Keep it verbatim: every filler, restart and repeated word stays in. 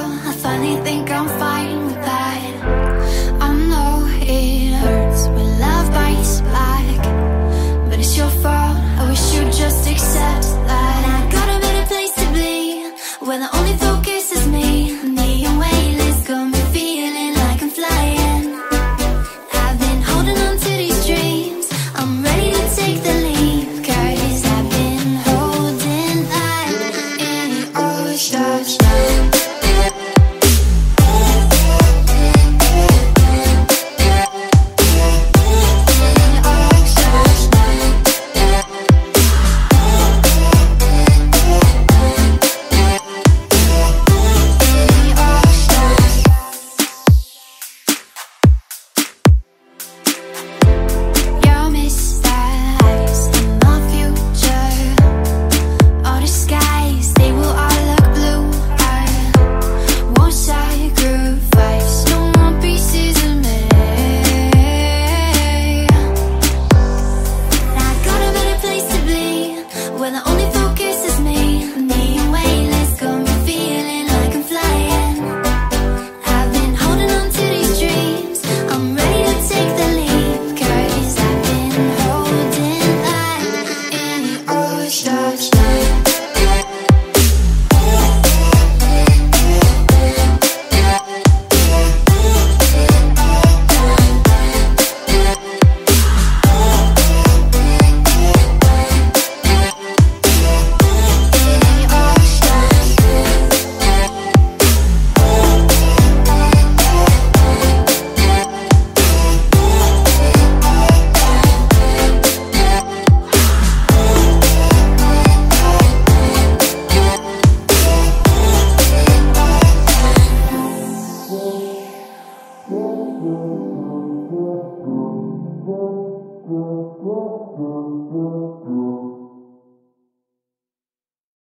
well, I finally think I'm fine with that. I know it hurts when love bites back, but it's your fault, I wish you'd just accept